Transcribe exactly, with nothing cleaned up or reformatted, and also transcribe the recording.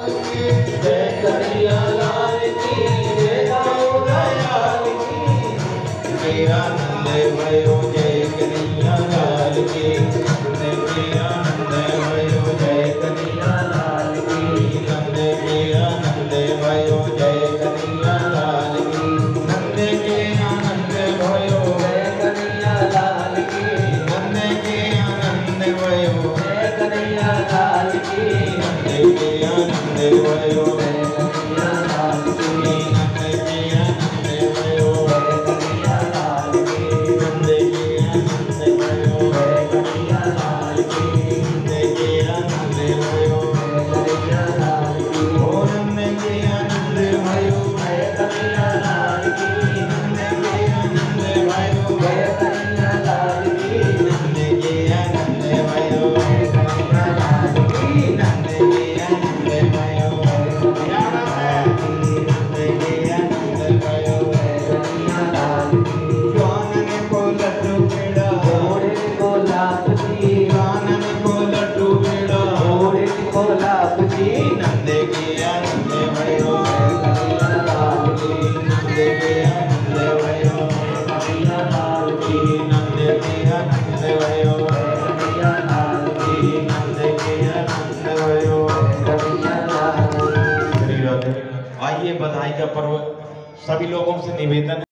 जय कन्हैया लाल की, जय दाऊ दयाल की। मेरा नंद भयो जय कन्हैया लाल की, मेरा नंद भयो जय कन्हैया लाल की। नंद के आनंद भयो जय कन्हैया लाल की, नंद के आनंद भयो जय कन्हैया लाल की। नंद के आनंद भयो जय कन्हैया लाल की, नंद के आनंद भयो जय कन्हैया लाल की। नंद के आनंद भयो जय कन्हैया लाल की, नंद के आनंद भयो जय कन्हैया लाल की। नंद के आनंद भयो जय कन्हैया लाल की, ओ नंद के आनंद भयो जय कन्हैया लाल की। नंद के आनंद भयो जय कन्हैया लाल की, नंद के आनंद भयो जय कन्हैया लाल की। नंद के आनंद भयो जय कन्हैया लाल की, नंद के आनंद भयो जय कन्हैया लाल की। स्वानन को लड्डू पेड़ा घोड़े को लाभ जी, स्वानन को लड्डू पेड़ा घोड़े को लाभ जी। नंद के आनंद भयो जय कन्हैया लाल की, नंद के आनंद भयो जय कन्हैया लाल की। नंद के आनंद भयो जय कन्हैया लाल की, नंद के आनंद भयो जय कन्हैया लाल की। आइए बधाई का पर्व सभी लोगों से निवेदन